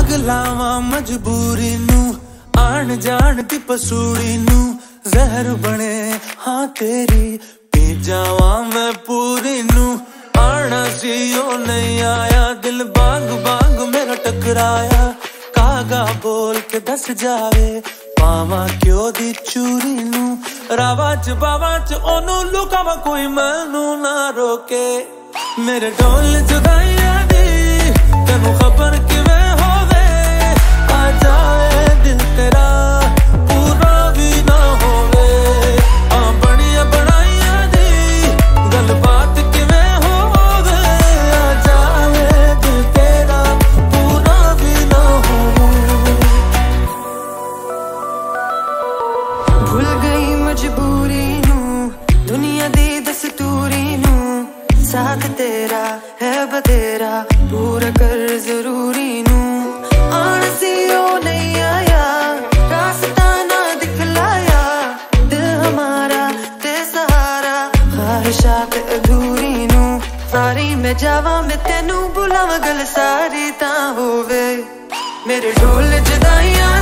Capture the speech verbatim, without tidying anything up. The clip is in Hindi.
दाग लावा मजबूरी नू, आन जान दी पसूड़ी नू, जहर बने हाँ तेरी, पी जावा मैं पूरी नू। आना सी ओ नहीं आया, दिल बांग बांग मेरा टकराया, कागा बोल के दस जावे, पावा क्यों दी चूरी नू। रावा च बावा च ओनू लुकावा, कोई मैनू ना रोके, मेरे ढोल जुदाइयां दी तेनू खबर किवें होवे। आ जाए दिल तेरा पूरा भी ना होवे, आ बड़िया बनाइयां दी गल बात किवें होवे। आ जाए दिल तेरा पूरा भी ना होवे। भूल गई मजबूरी नू, दुनिया दी दस्तूरी नू, साथ तेरा है बतेरा, पूरा कर जरूरी नू। आन सी ओ नहीं आया, रास्ता ना दिखलाया, दिल हमारा ते सहारा, ख्वाहिशात अधूरी नू। सारी मैं जावा मैं तेनू बुलावा, गल सारी ता होवे, मेरे ढोल जुदाइयां